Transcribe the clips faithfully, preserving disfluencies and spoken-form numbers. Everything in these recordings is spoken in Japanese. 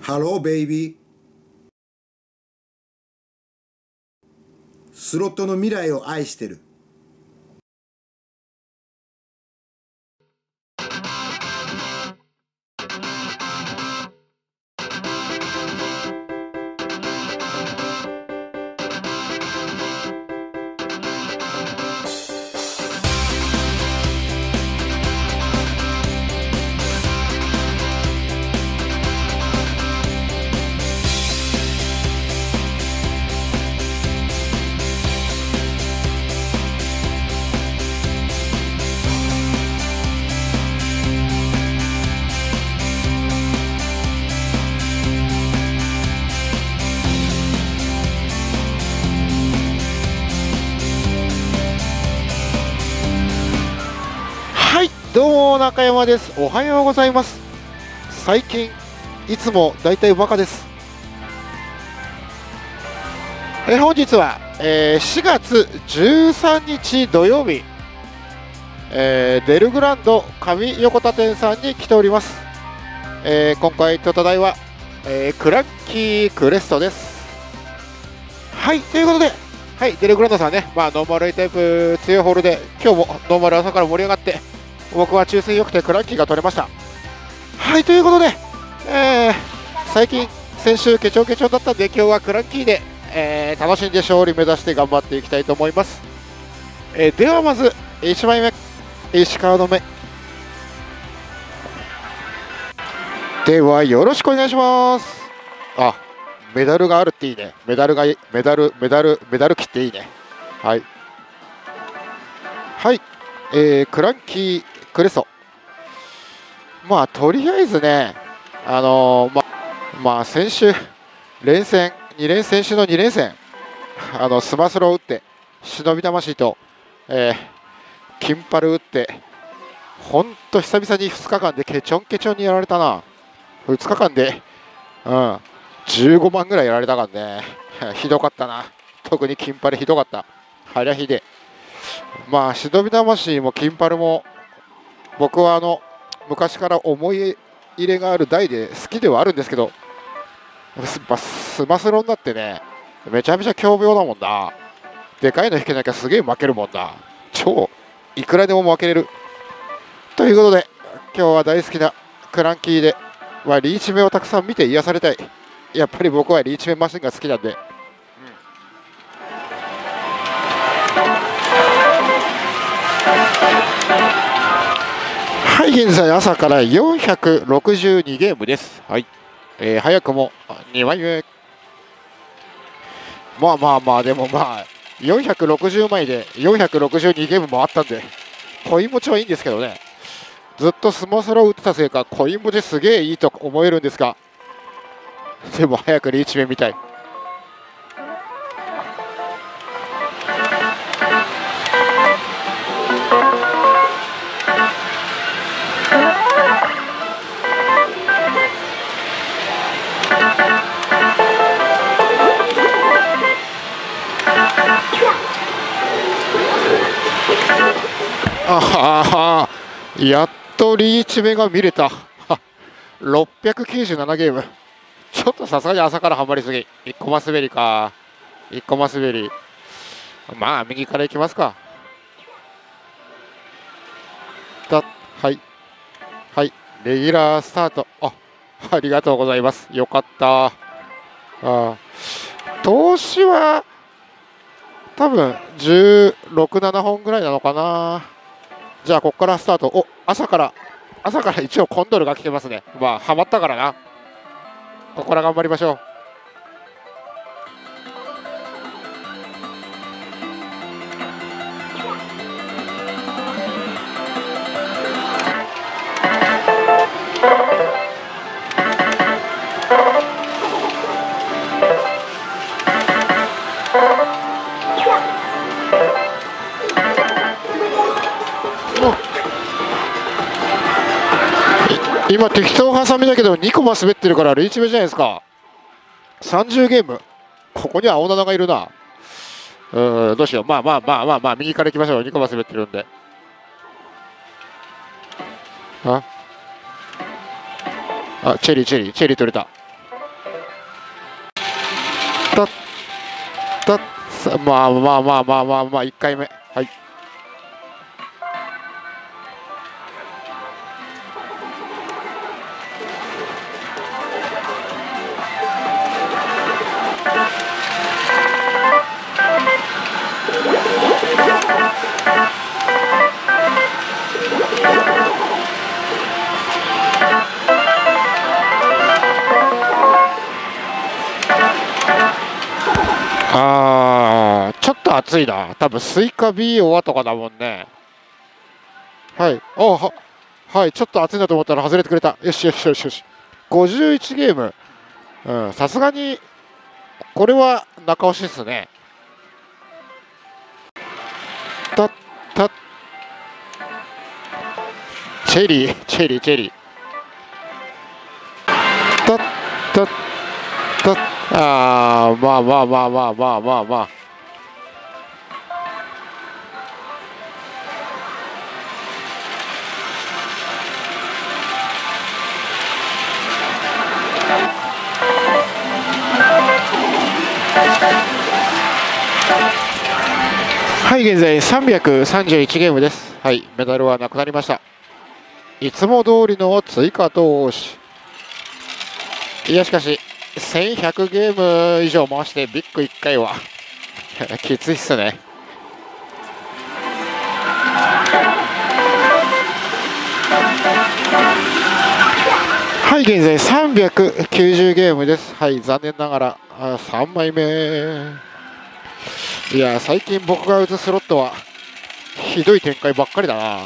ハローベイビー。スロットの未来を愛してる。 はい、どうも中山です。おはようございます。最近いつもだいたいバカです。え本日は、えー、しがつじゅうさんにち土曜日、えー、デルグランド上横田店さんに来ております。えー、今回とただいは、えー、クラッキークレストです。はい、ということで、はい、デルグランドさんね、まあ、ノーマル A タイプ強いホールで今日もノーマル朝から盛り上がって、僕は抽選良くてクラッキーが取れました。はい、ということで、えー、最近先週ケチョンケチョンだったんで今日はクラッキーで、えー、楽しんで勝利目指して頑張っていきたいと思います。えー、ではまずいちまいめ、いちカード目ではよろしくお願いします。あ、メダルがあるっていいね。メダルがいい、メダルメダルメダル切っていいね。はいはい、えー、クラッキークレソ、まあとりあえずね、あのー、ままあ先週連戦に連先週のに連戦、あのスマスロを打って忍び魂と、えー、金パル打って、ほんと久々にふつかかんでケチョンケチョンにやられたな。ふつかかんで、うん、じゅうごまんぐらいやられたからねひどかったな。特に金パルひどかった。はりゃひで。まあ忍び魂も金パルも僕はあの昔から思い入れがある台で好きではあるんですけど、スマスロになってね、めちゃめちゃ凶病だもんな。でかいの引けなきゃすげえ負けるもんな。超いくらでも負けれる。ということで今日は大好きなクランキーで、まあ、リーチ目をたくさん見て癒されたい。やっぱり僕はリーチ目マシンが好きなんで、はい、現在朝からよんひゃくろくじゅうにゲームです。はい、えー、早くもにまいめ。まあまあまあ、でもまあよんひゃくろくじゅうまいでよんひゃくろくじゅうにゲームもあったんで、コイン持ちはいいんですけどね。ずっとスマスロを打ってたせいかコイン持ちすげえいいと思えるんですが、でも早くリーチ目見たい。ああ、やっとリーチ目が見れた。ろっぴゃくきゅうじゅうななゲーム。ちょっとさすがに朝からハマりすぎ。いっコマ滑りか。いっコマ滑り。まあ右からいきますか。だはいはいレギュラースタート。あありがとうございます。よかった。あ投資は多分じゅうろく、ななほんぐらいなのかな。じゃあここからスタート。お朝から朝から一応コンドルが来てますね。まあハマったからな。ここから頑張りましょう。今適当挟みだけどにコマ滑ってるからリーチ目じゃないですか。さんじゅうゲーム。ここには青七がいるな。うーん、どうしよう。まあまあまあまあまあ右から行きましょう。にコマ滑ってるんで。ああチェリーチェリーチェリー取れた。 さまあまあまあまあまあまあいっかいめ。はい。あー、ちょっと暑いな。多分スイカ ビー オアとかだもんね。はい。あは、はい。ちょっと暑いなと思ったら外れてくれた。よしよしよしよし。ごじゅういちゲーム。うん、さすがに、これは中押しですね。たった、チェリー、チェリー、チェリー。たったたあー、まあまあまあまあまあまあまあ。はい、現在さんびゃくさんじゅういちゲームです。はい、メダルはなくなりました。いつも通りの追加投資。いや、しかし、せんひゃくゲーム以上回してビッグいっかいはきついっすね。はい、現在さんびゃくきゅうじゅうゲームです。はい、残念ながらあさんまいめ。いや、最近僕が打つスロットはひどい展開ばっかりだな。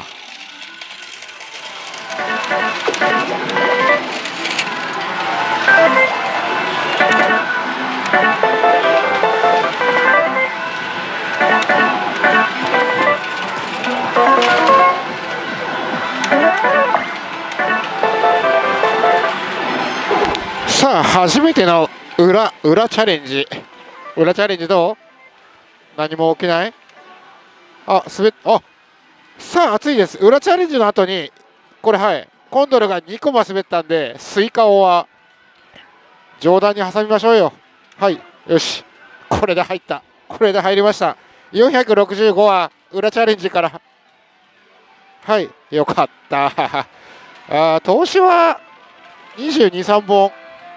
さあ、初めての裏裏チャレンジ。裏チャレンジどう？何も起きない？あ、滑っ、あ、さあ、熱いです。裏チャレンジの後に、これ、はい、コンドルがにこマ滑ったんで、スイカオは上段に挟みましょうよ。はい、よし。これで入った。これで入りました。よんひゃくろくじゅうごは裏チャレンジから。はい、よかった。あ、投資はにじゅうに、さんぼん。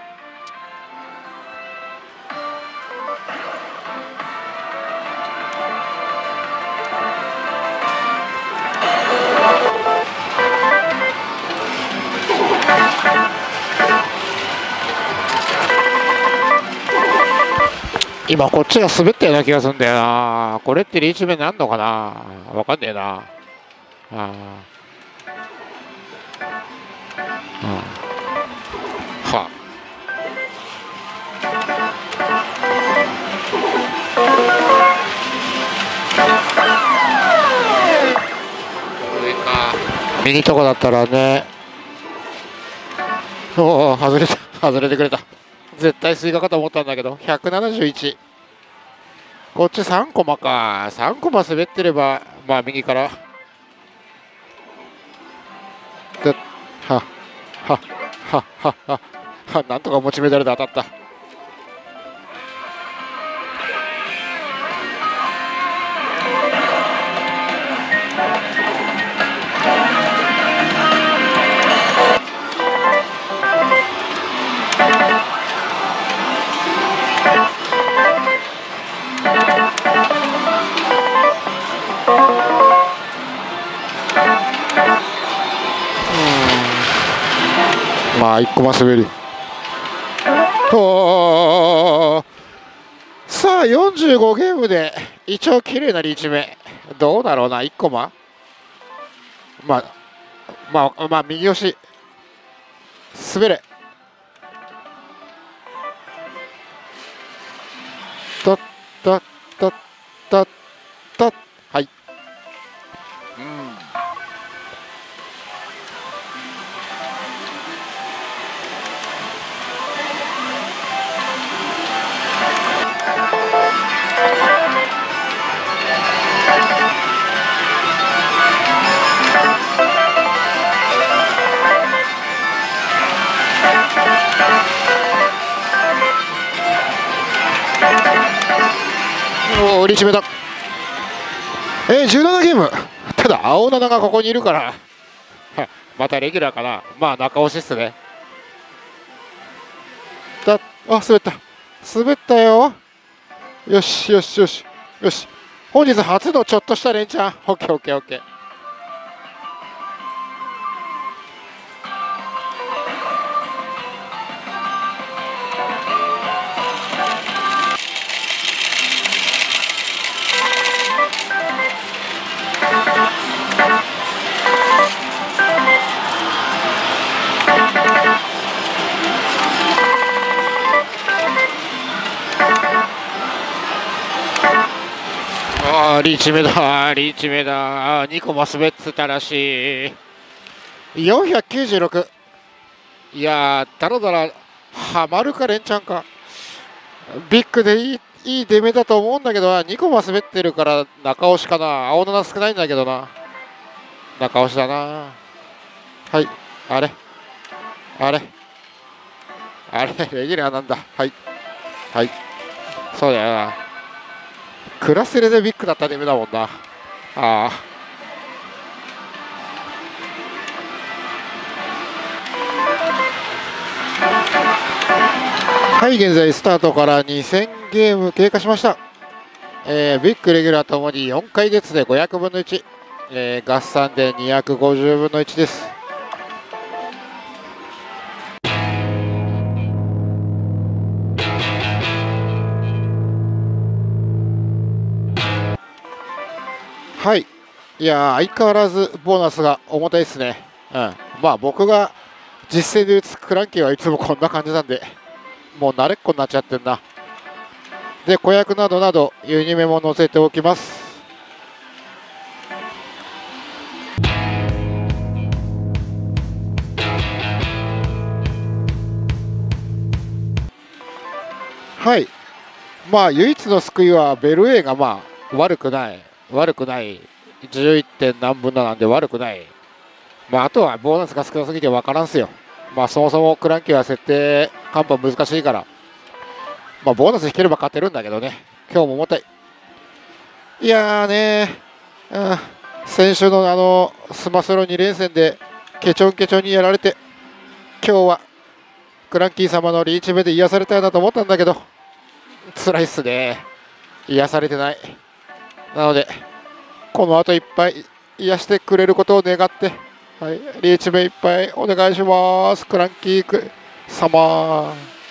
今こっちが滑ったような気がするんだよな。これってリーチ目になるのかな。わかんねえな。ああ、は上か。右とこだったらね。おお、外れた。外れてくれた。絶対スイカかと思ったんだけど、ひゃくななじゅういち。こっちさんコマか。さんコマ滑ってれば、まあ右から。で、は、は、は、は、は、は、なんとか持ちメダルで当たった。まあいっコマ滑り。おー、さあよんじゅうごゲームで一応綺麗なリーチ目。どうだろうな。いっコマ、まあまあまあ右押し滑れ。たったったったったはい。うん、おおー、リーチ目だ。えー、じゅうななゲーム。ただ青なながここにいるからまたレギュラーかな。まあ中押しっすね。だ、あ、滑った滑ったよ。よしよしよしよし、本日初のちょっとした連チャン。オッケーオッケーオッケー。あー、リーチ目だ、リーチ目だ。あー、にこも滑ってたらしい。よんひゃくきゅうじゅうろく。いやー、だらだらはまるか連チャンか。ビッグでいいいい出目だと思うんだけどな。にこも滑ってるから中押しかな。青なな少ないんだけどな。中押しだな。はい、あれあれあれレギュラーなんだ。はいはい、そうだよな。クラスレでビッグだった出目だもんな。ああ、はい、現在スタートからにせんゲーム経過しました。えー、ビッグレギュラーともによんかい列でごひゃくぶんのいち、えー、合算でにひゃくごじゅうぶんのいちです。はい、いやー、相変わらずボーナスが重たいですね。うん、まあ僕が実践で打つクランキーはいつもこんな感じなんで、もう慣れっこになっちゃってんな。で、子役などなどユニメも載せておきます。はい、まあ唯一の救いはベル A がまあ悪くない悪くないじゅういってん何分だなんで悪くない。まああとはボーナスが少なすぎて分からんすよ。まあそもそもクランキーは設定カンパ難しいから、まあボーナス引ければ勝てるんだけどね。今日も重たい。いやーねー、うん、先週のあのスマスロに連戦でケチョンケチョンにやられて、今日はクランキー様のリーチ目で癒されたいなと思ったんだけど、辛いっすね。癒されてない。なのでこの後いっぱい癒してくれることを願って、はい、リーチ目いっぱいお願いします、クランキー様。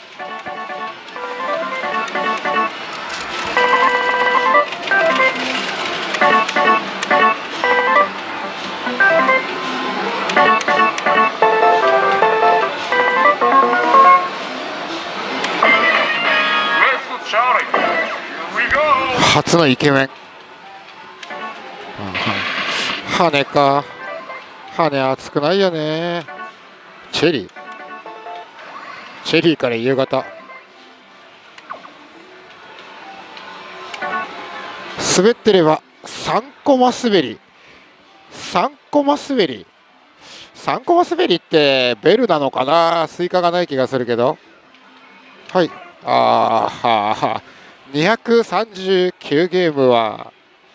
初のイケメン。羽か。羽熱くないよね。チェリー。チェリーから夕方。滑ってればさんコマ滑り。さんコマ滑り。さんコマ滑りってベルなのかな。スイカがない気がするけど。はい。ああ、にひゃくさんじゅうきゅうゲームは。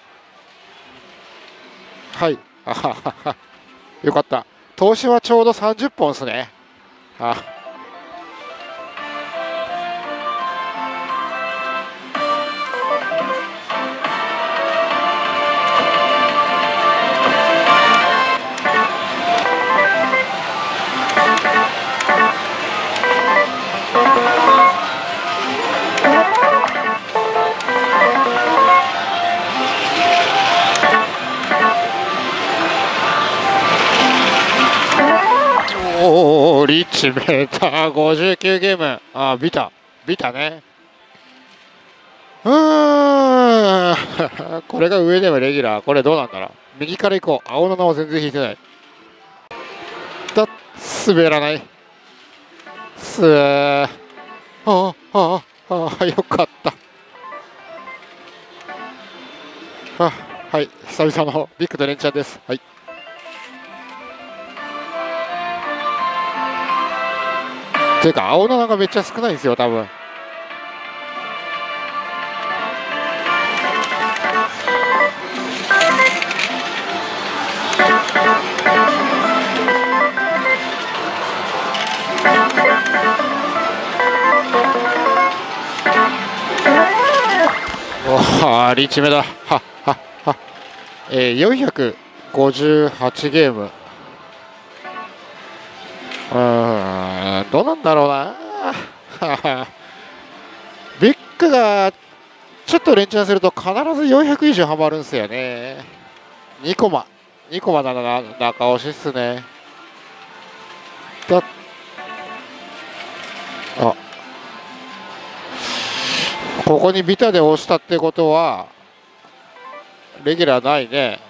はい。あはは。よかった。投資はちょうどさんじゅっぽんですね。あ。おお、リッチメーターごじゅうきゅうゲーム。あ、ビタビタね。うーんこれが上でもレギュラー。これどうなんだろう。右から行こう。青七は全然引いてない。だ滑らないすー。あああああ、よかった。あ、はい、久々のビッグと連チャンです。はい。というか青七がめっちゃ少ないんですよ多分。 おお、リーチ目だ。はっはっは。えー、よんひゃくごじゅうはちゲーム。うーん、どうなんだろうな。ビッグがちょっと連チャンすると必ずよんひゃく以上ハマるんですよね。にコマにコマなら中押しっすね。だあ、ここにビタで押したってことはレギュラーないね。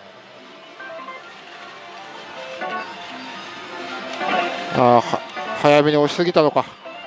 あは早めに押しすぎたのか。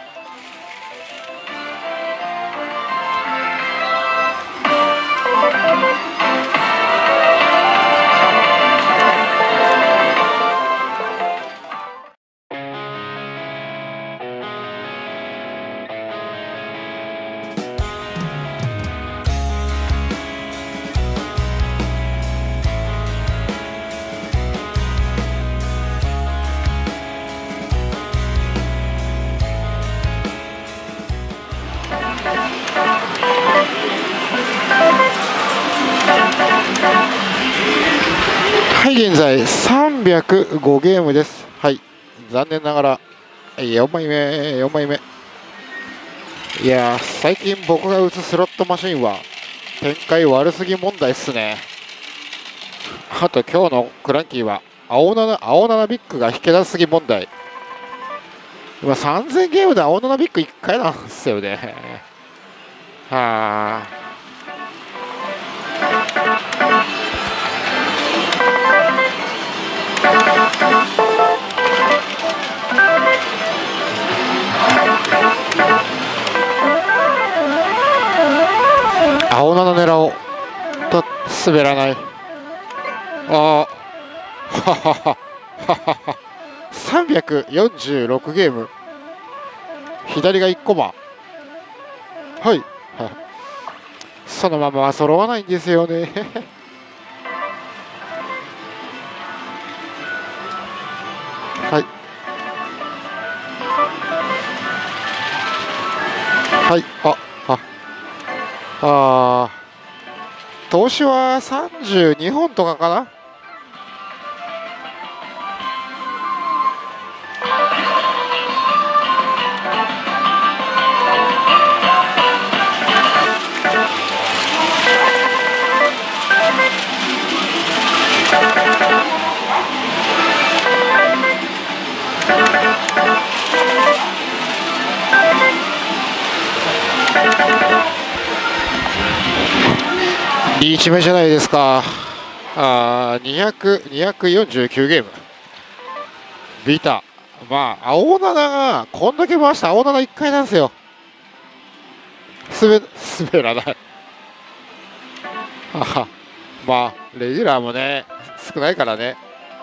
はい、現在さんびゃくごゲームです。はい、残念ながらよんまいめ、よんまいめ。いやー、最近僕が打つスロットマシンは展開悪すぎ問題っすね。あと今日のクランキーは青なな、青ななビッグが引け出すぎ問題。今さんぜんゲームで青ななビッグいっかいなんですよね。はあ。青なな狙おうと滑らない。ああ、ははははは。さんびゃくよんじゅうろくゲーム、左がいちコマ。はい、そのままは揃わないんですよね。はい、はい、あああー、投資はさんじゅうにほんとかかな。リーチ目じゃないですか。あー、にひゃく、にひゃくよんじゅうきゅうゲーム。ビタ。まあ、青ななが、こんだけ回した青なないっかいなんですよ。滑、滑らない。まあ、レギュラーもね、少ないからね。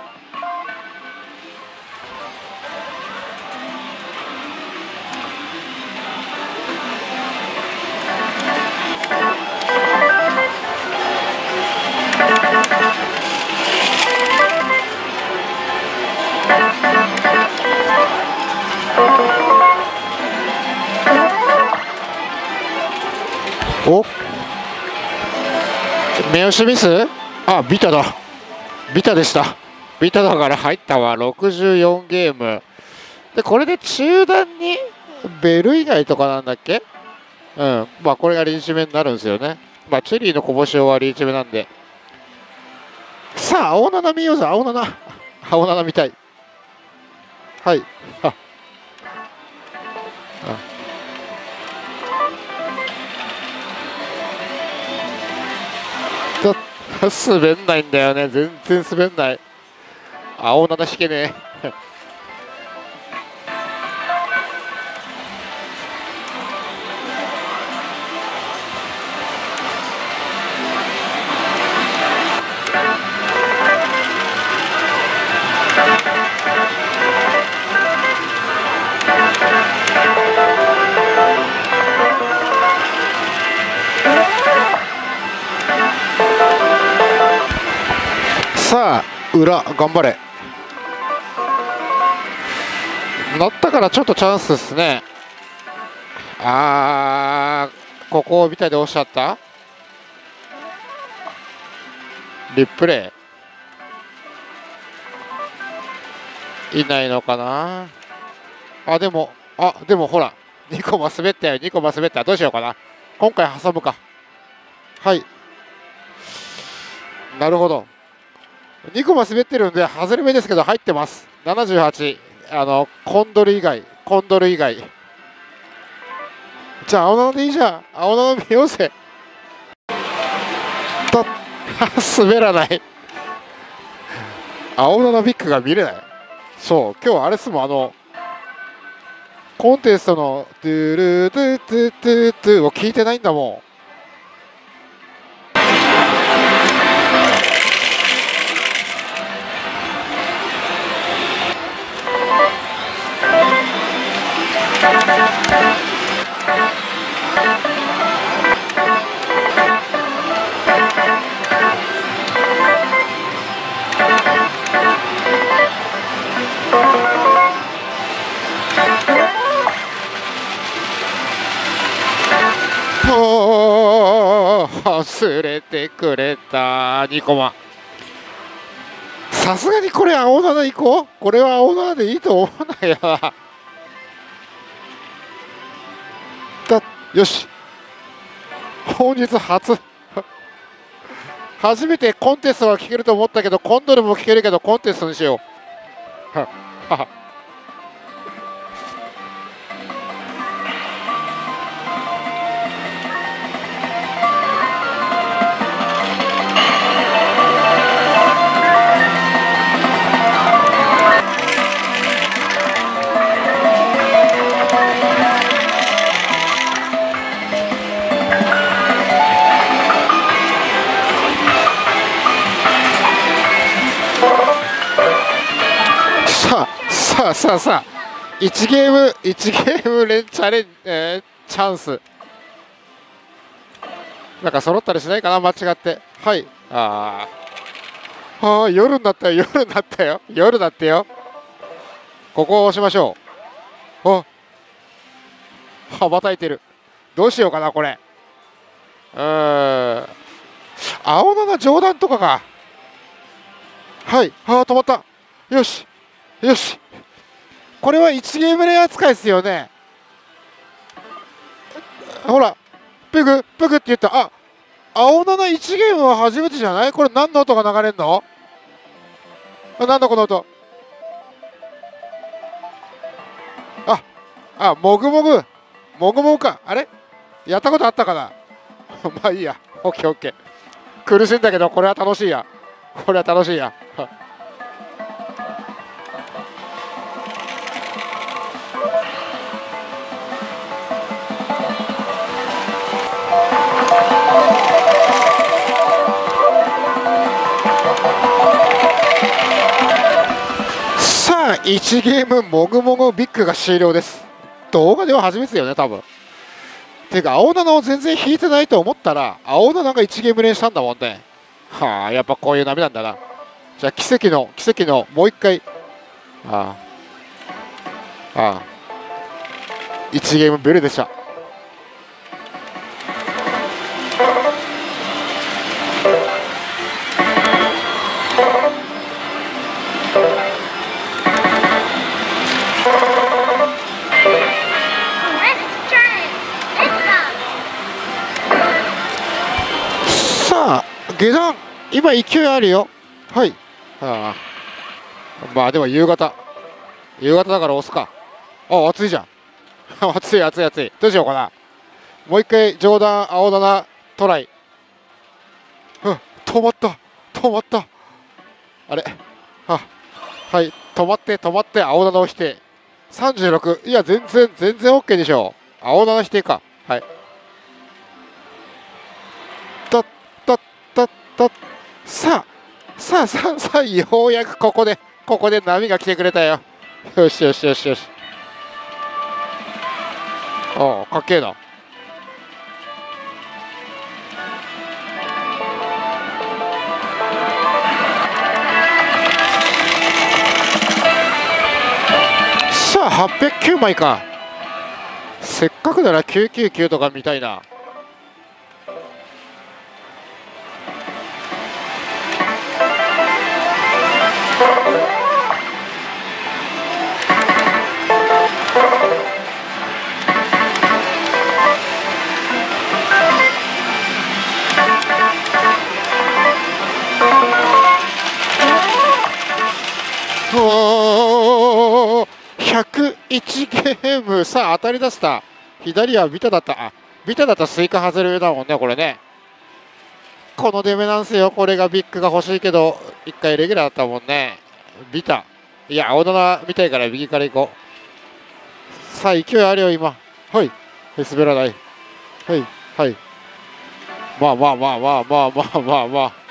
お、目押しミス。あ、ビタだ、ビタでした。ビタだから入ったわ。ろくじゅうよんゲームで、これで中段にベル以外とかなんだっけ。うん、まあこれがリーチ目になるんですよね。まあチェリーのこぼしはリーチ目なんで。さあ青なな見ようぜ。青なな、青なな見たい。はい、あちょっと滑んないんだよね。全然滑んない。青なな引けねえ。さあ裏頑張れ。 乗ったからちょっとチャンスですね。あー、ここを見たでおっしゃったリプレイいないのかな。あ、でも、あ、でもほら、にこも滑ったよ、にこも滑った。どうしようかな。今回挟むか。はい。なるほど。にこも滑ってるんで、外れ目ですけど、入ってます。ななじゅうはち。あの、コンドル以外、コンドル以外。じゃあ、青菜でいいじゃん。青菜見ようぜ。と、滑らない。青菜のビッグが見れない。そう、今日はあれっすもん、あの、コンテストのトゥルトゥトゥトゥトゥを聞いてないんだもん。忘れてくれたにコマ。さすがにこれ青菜行こう。これは青菜でいいと思わないよな。だよし、本日初初めてコンテストは聞けると思ったけど、コンドルも聞けるけどコンテストにしよう。ははさあさあさあ、いちゲームいちゲーム連チャレン、えー、チャンスなんか揃ったりしないかな、間違って。はい、あーあー、夜になったよ、夜になったよ、夜だってよ。ここを押しましょう。あ、羽ばたいてる。どうしようかなこれ。うーん、青菜の上段とかか。はい、あー止まった。よしよし、これはいちゲーム連扱いですよね。ほら、プグプグって言った。あ、青菜いちゲームは初めてじゃない。これ何の音が流れるの。あ、なんだこの音。ああ、もぐもぐもぐもぐか。あれやったことあったかなまあいいや、オッケーオッケー。苦しいんだけどこれは楽しいや、これは楽しいやさあいちゲームもぐもぐビッグが終了です。動画では初めてだよね多分。てか青菜を全然引いてないと思ったら青菜がいちゲーム連したんだもんね。はあ、やっぱこういう波なんだな。じゃあ奇跡の奇跡のもう一回。ああああ、いちゲームベルでした。さあ下段今勢いあるよ。はい、はあ、まあでも夕方夕方だから押すか。あ、暑いじゃん暑い暑い暑い。どうしようかな。もう一回上段青七トライ。うん、止まった止まった。あれ、あ、はい、止まって止まって青七を否定。さんじゅうろく、いや全然全然 OK でしょう。青七否定か。はい、たったったったさあさあさあさあ、ようやくここでここで波が来てくれたよ。よしよしよしよし。ああ、かっけえな。さあはっぴゃくきゅうまいか。せっかくならきゅうきゅうきゅうとか見たいな。おーひゃくいちゲーム。さあ当たり出した。左はビタだった。あビタだったらスイカ外れるだもんねこれね。この出目なんすよ。これがビッグが欲しいけどいっかいレギュラーだったもんね。ビタいや青七みたいから右から行こう。さあ勢いあるよ今。はい、滑らない。はいはい、まあまあまあまあまあまあまあまあ。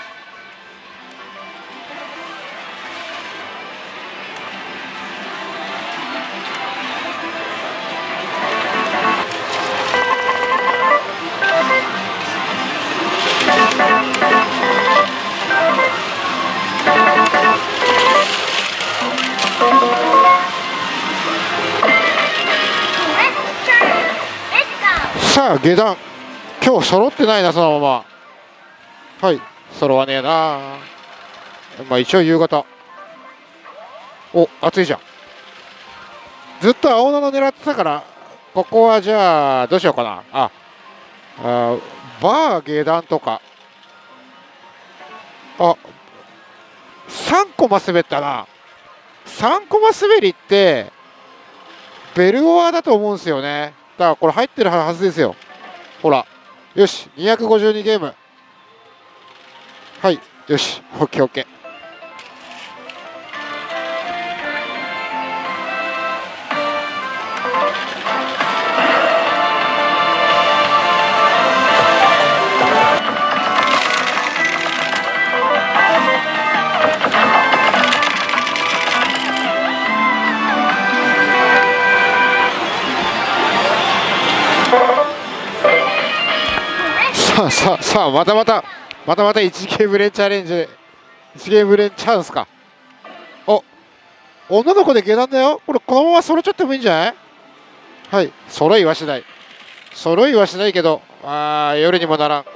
さあ下段今日揃ってないなそのまま。はい揃わねえな。まあ一応夕方。お暑いじゃん。ずっと青七狙ってたからここはじゃあどうしようかな。ああバー下段とか。あさんコマ滑ったな。さんコマ滑りってベルオアだと思うんですよね。だからこれ入ってるはずですよ。ほらよしにひゃくごじゅうにゲーム。はいよしオッケーオッケー。さあさあさあまたまたまたまたいちゲーム連チャレンジ。いちゲーム連チャンスか。お女の子で下段だよ。これこのまま揃っちゃってもいいんじゃない。はい揃いはしない揃いはしないけどあー夜にもならん。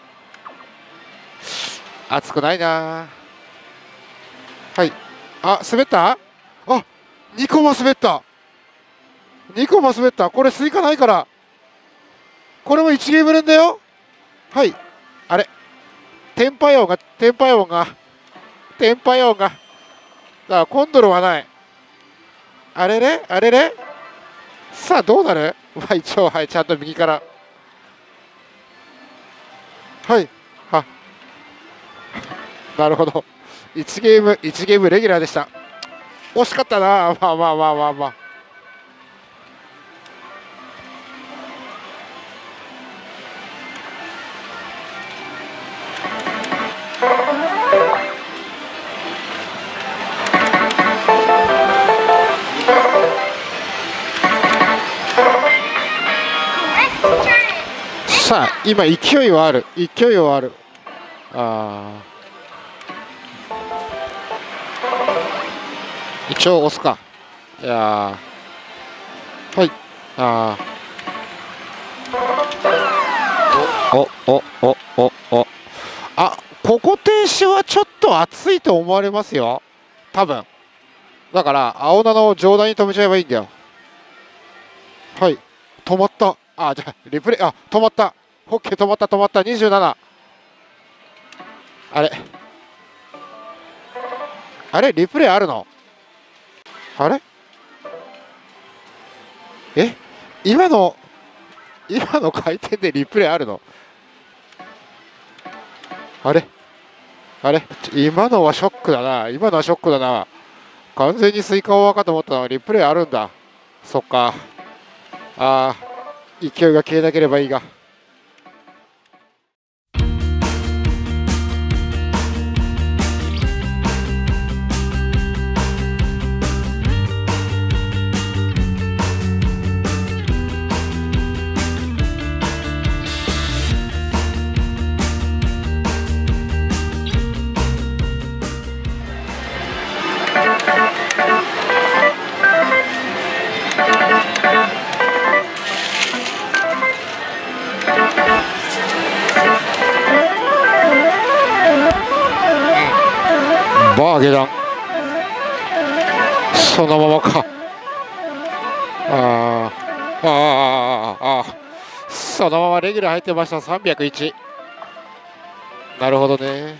暑くないな。はいあ滑った。あにコマ滑った。にコマ滑った。これスイカないからこれもいちゲーム連だよ。はいあれテンパイ音がテンパイ音がテンパイ音がだからコンドルはない。あれれあれれさあどうなる。まあ一応はいちゃんと右からはいはなるほどいちゲームいちゲームレギュラーでした。惜しかったな。まあまあまあまあまあ。さあ今勢いはある勢いはある。あ一応押すか。いやはいあおおおおおあここ停止はちょっと熱いと思われますよ多分。だから青七を上段に止めちゃえばいいんだよ。はい止まった。あじゃあリプレイあ止まった。オッケー止まった止まったにじゅうなな。あれあれリプレイあるの。あれえ今の今の回転でリプレイあるの。あれあれ今のはショックだな。今のはショックだな。完全にスイカオワかと思ったのはリプレイあるんだ。そっかあー勢いが消えなければいいが。 バー下段、そのままか。あーあーあーあー、そのままレギュラー入ってました。さんびゃくいち。なるほどね。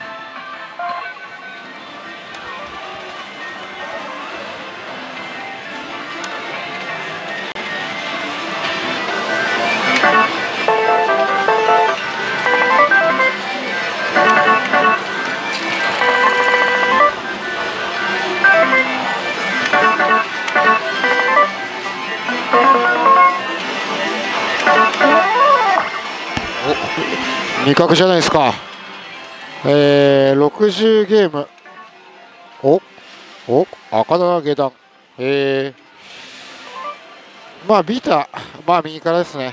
味覚じゃないですか。えー、ろくじゅうゲーム。おお赤玉下段。えー、まあビータ、まあ右からですね。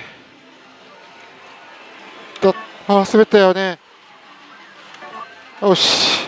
とあ滑ったよね。よし。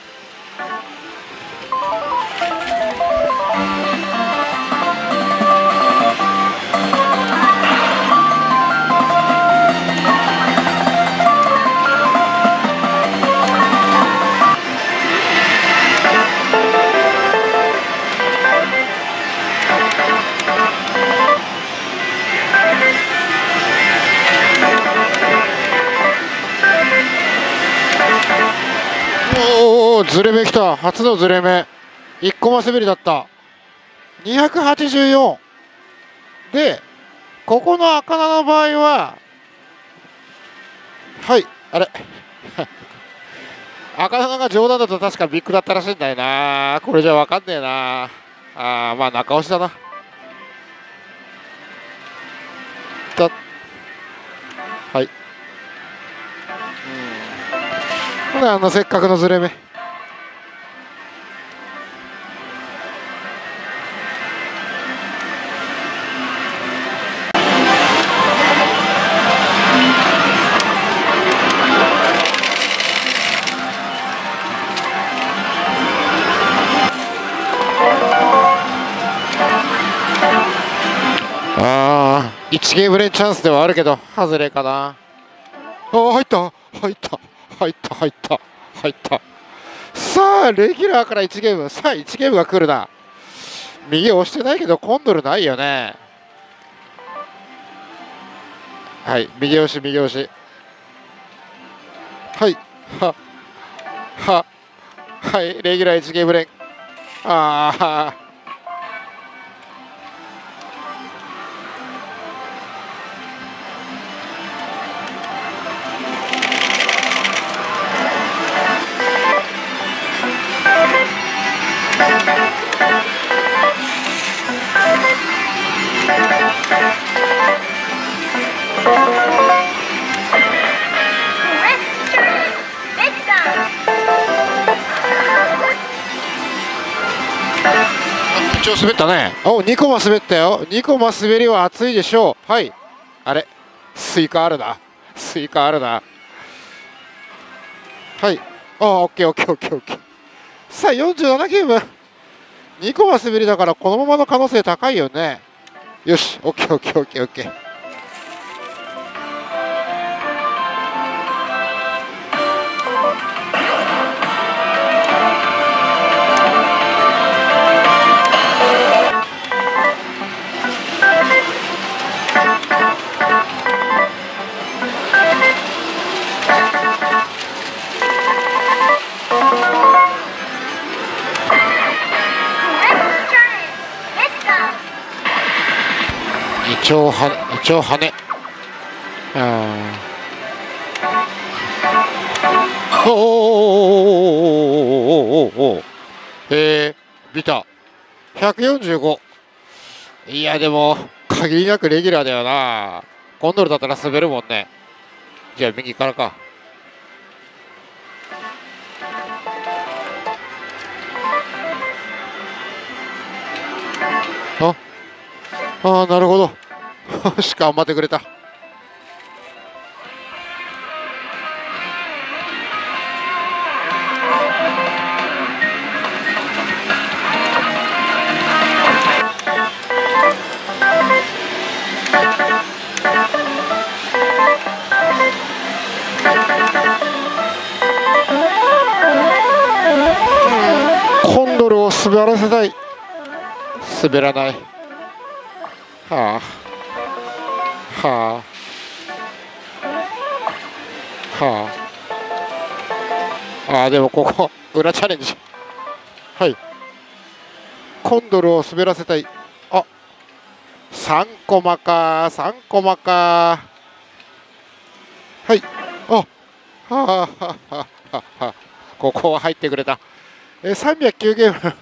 おお、ずれ目きた。初のずれ目。いっコマ滑りだった。にひゃくはちじゅうよん。で、ここの赤菜の場合は、はい、あれ。赤菜が冗談だと確かビッグだったらしいんだよな。これじゃ分かんねえな。あー、まあ中押しだな。だはい。うん。あのせっかくのずれ目。ああ、いちゲーム連チャンスではあるけど、外れかな。ああ、入った、入った、入った、入った、入った。さあ、レギュラーからいちゲーム、さあ、いちゲームが来るな。右押してないけど、コンドルないよね。はい、右押し、右押し。はい、は、は、はい、レギュラーいちゲーム連。ああ。一応滑ったね。お、にコマ滑ったよ。にコマ滑りは熱いでしょう。はい。あれ、スイカあるな。スイカあるな。はい。あ、オッケーオッケーオッケーオッケー。さあ、よんじゅうななゲーム。にコマ滑りだからこのままの可能性高いよね。よし、オッケーオッケーオッケーオッケー。一応は一応羽。あおおおおおおおおお。えー、ビタひゃくよんじゅうご。いやでも限りなくレギュラーだよな。コンドルだったら滑るもんね。じゃあ右からか。ああー、なるほど。しか頑張ってくれた。 滑らせたい。滑らない。はあはあはあ。ああ、でもここ裏チャレンジ。はい、コンドルを滑らせたい。あ、さんコマか、さんコマか。はい、あ、はあはあはあはあ、ここは入ってくれた。えさんびゃくきゅうゲーム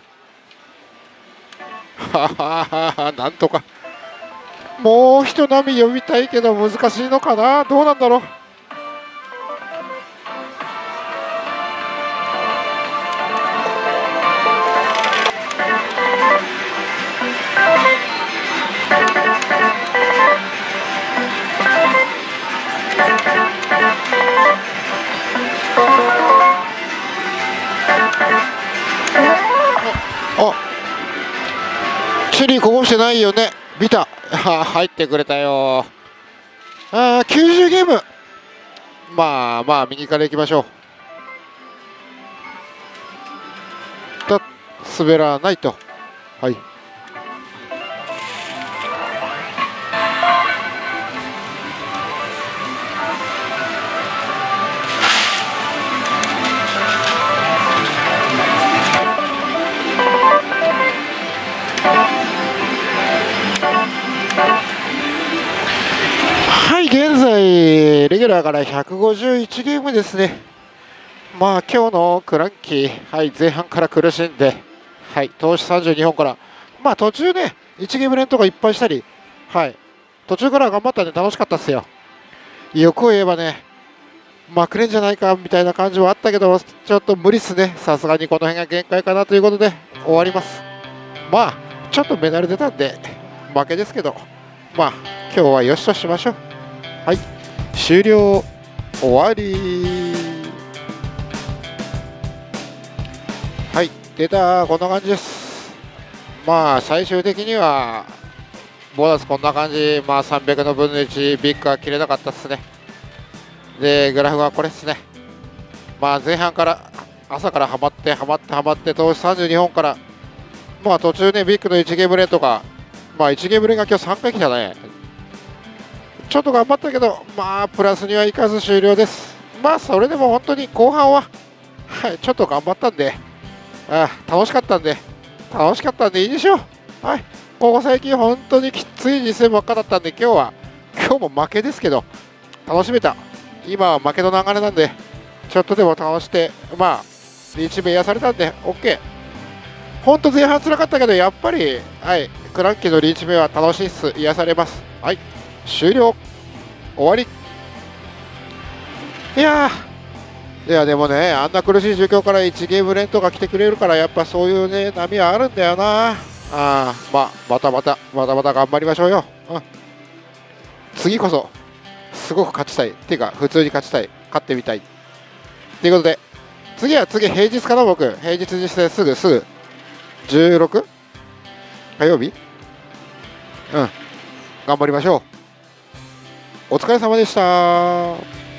ははは、なんとか。もう一波呼びたいけど難しいのかな、どうなんだろう。あ、チェリーこぼしてないよね。ビタ入ってくれたよ。あー、きゅうじゅうゲーム。まあまあ右からいきましょう。た滑らないと。はい、はい、現在レギュラーからひゃくごじゅういちゲームですね。まあ今日のクランキー、はい、前半から苦しんで、はい、投資さんじゅうにほんから、まあ途中ね、いちゲーム連とかいっぱいしたり、はい、途中から頑張ったんで楽しかったっすよ。欲を言えばね、まくれんじゃないかみたいな感じはあったけど、ちょっと無理っすね。さすがにこの辺が限界かなということで終わります。まあちょっとメダル出たんで負けですけど、まあ今日はよしとしましょう。はい、終了。終わり。はい、出た。こんな感じです。まあ最終的にはボーナスこんな感じ。まあさんびゃくの分のいち、ビッグは切れなかったですね。でグラフはこれですね。まあ前半から朝からハマってハマってハマって投資さんじゅうにほんから、まあ途中ねビッグのいちゲーム連とか、まあいちゲーム連が今日さんかい来たね。ちょっと頑張ったけど、まあプラスにはいかず終了です。まあそれでも本当に後半は、はい、ちょっと頑張ったんで、ああ楽しかったんで楽しかったんでいいでしょう。はい、ここ最近本当にきつい実戦ばっかだったんで、今日は今日も負けですけど楽しめた。今は負けの流れなんで、ちょっとでも楽して、まあリーチ目癒されたんで OK。 本当前半つらかったけど、やっぱり、はい、クランキーのリーチ目は楽しいっす。癒されます。はい、終了。終わり。いやー、いやでもね、あんな苦しい状況からいちゲーム連とか来てくれるから、やっぱそういうね波はあるんだよな。ああ、まあまたまたまたまた頑張りましょうよ。うん、次こそすごく勝ちたい。ていうか普通に勝ちたい。勝ってみたい。ということで次は次平日かな。僕平日にしてすぐすぐじゅうろく火曜日、うん頑張りましょう。お疲れ様でした。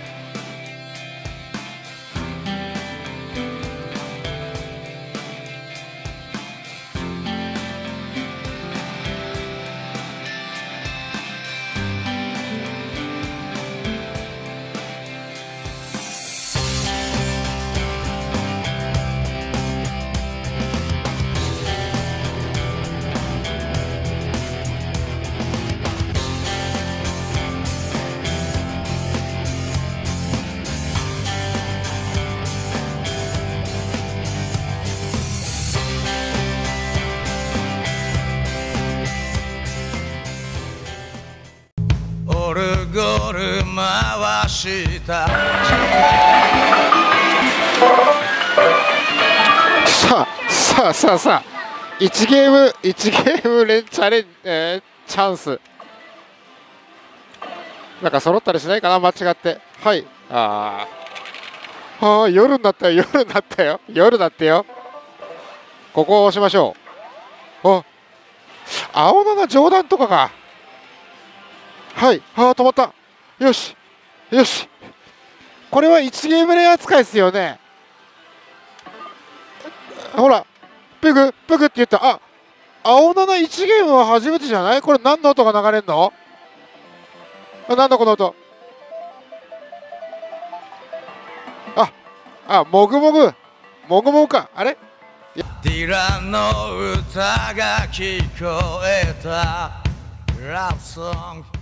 オルゴール回したさあさあさあさあいちゲームいちゲーム連チャレン、えー、チャンスなんか揃ったりしないかな。間違って。はい、あーあー夜になったよ。夜になったよ。夜だってよ。ここを押しましょう。あ、青七上段とかか。はい、ああ止まった。よしよし、これはいちゲーム連扱いですよね。ほらペグペグって言った。あ、青七一ゲームは初めてじゃない？これ何の音が流れんの？あ、なんだこの音。あ、あ、もぐもぐもぐもぐか。あれ？ ディランの歌が聞こえたラブソング